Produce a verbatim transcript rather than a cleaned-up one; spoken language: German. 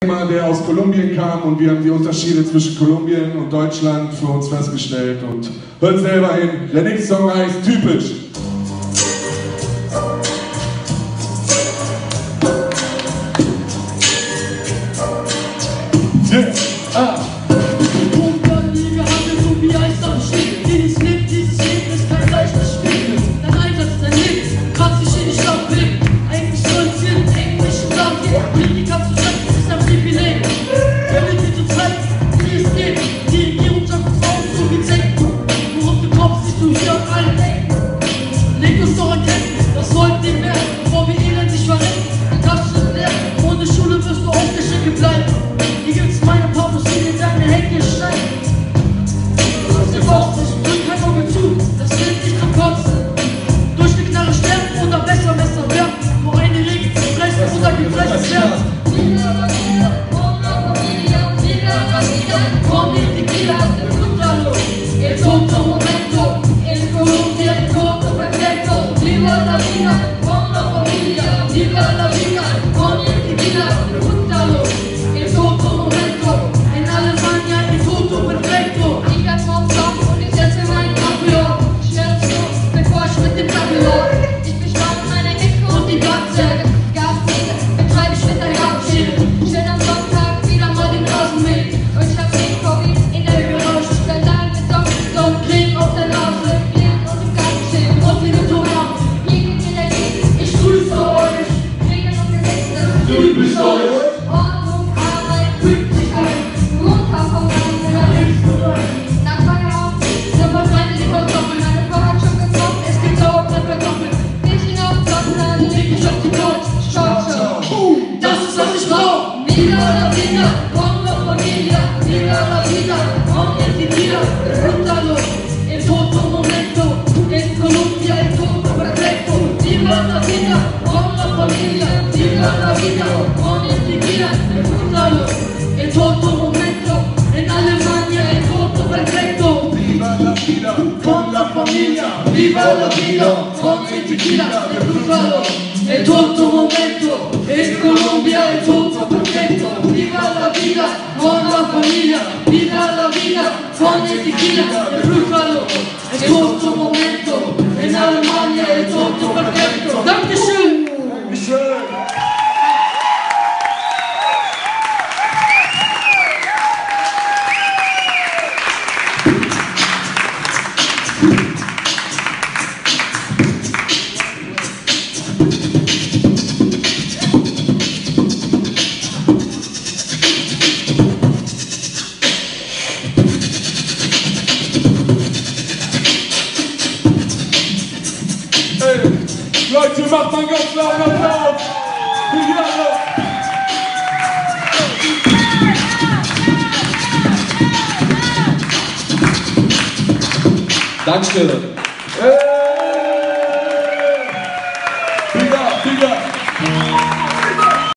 Der aus Kolumbien kam, und wir haben die Unterschiede zwischen Kolumbien und Deutschland für uns festgestellt und hört selber hin. Der nächste Song heißt Typisch. Yeah. Ah. Viva la vida, con el tequila, el cruzado, el tonto momento, en Colombia el tonto perfecto. Viva la vida, con la familia, viva la vida, con el tequila, el cruzado, el tonto momento, en Alemania el tonto perfecto. Dankeschön! Dankeschön! Leute, macht mal ganz laut Applaus! Dankeschön. Hey.